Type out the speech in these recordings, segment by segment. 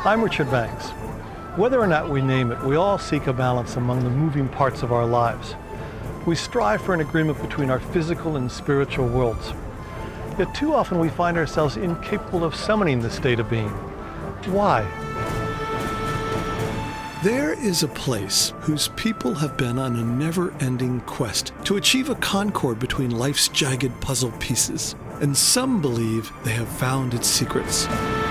I'm Richard Banks. Whether or not we name it, we all seek a balance among the moving parts of our lives. We strive for an agreement between our physical and spiritual worlds. Yet too often we find ourselves incapable of summoning this state of being. Why? There is a place whose people have been on a never-ending quest to achieve a concord between life's jagged puzzle pieces, and some believe they have found its secrets.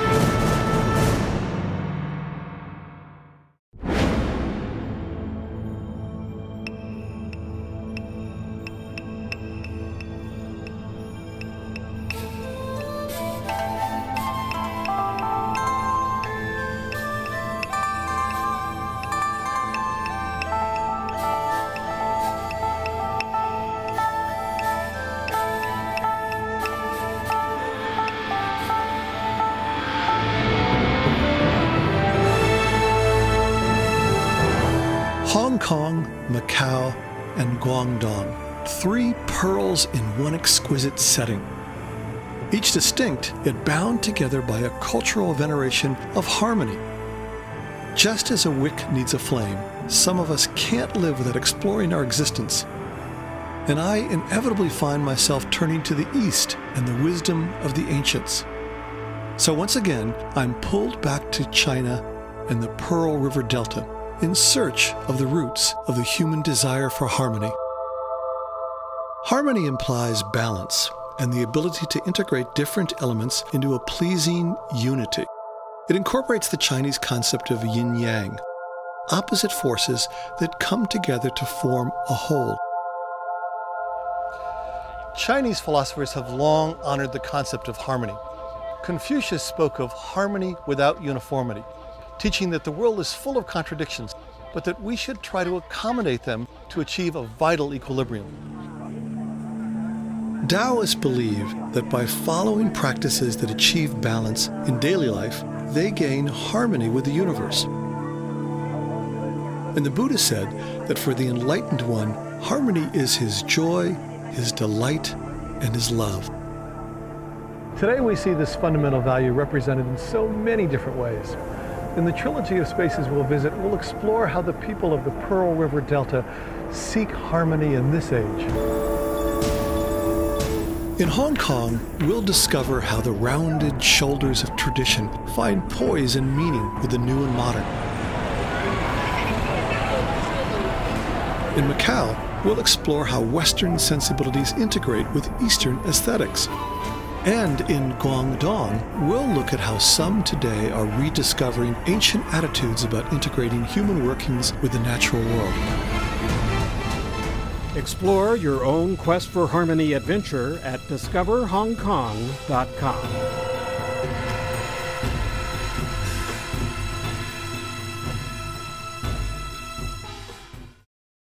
Hong Kong, Macau, and Guangdong, three pearls in one exquisite setting. Each distinct, yet bound together by a cultural veneration of harmony. Just as a wick needs a flame, some of us can't live without exploring our existence. And I inevitably find myself turning to the East and the wisdom of the ancients. So once again, I'm pulled back to China and the Pearl River Delta, in search of the roots of the human desire for harmony. Harmony implies balance and the ability to integrate different elements into a pleasing unity. It incorporates the Chinese concept of yin-yang, opposite forces that come together to form a whole. Chinese philosophers have long honored the concept of harmony. Confucius spoke of harmony without uniformity, teaching that the world is full of contradictions, but that we should try to accommodate them to achieve a vital equilibrium. Taoists believe that by following practices that achieve balance in daily life, they gain harmony with the universe. And the Buddha said that for the enlightened one, harmony is his joy, his delight, and his love. Today we see this fundamental value represented in so many different ways. In the trilogy of spaces we'll visit, we'll explore how the people of the Pearl River Delta seek harmony in this age. In Hong Kong, we'll discover how the rounded shoulders of tradition find poise and meaning with the new and modern. In Macau, we'll explore how Western sensibilities integrate with Eastern aesthetics. And in Guangdong, we'll look at how some today are rediscovering ancient attitudes about integrating human workings with the natural world. Explore your own quest for harmony adventure at discoverhongkong.com.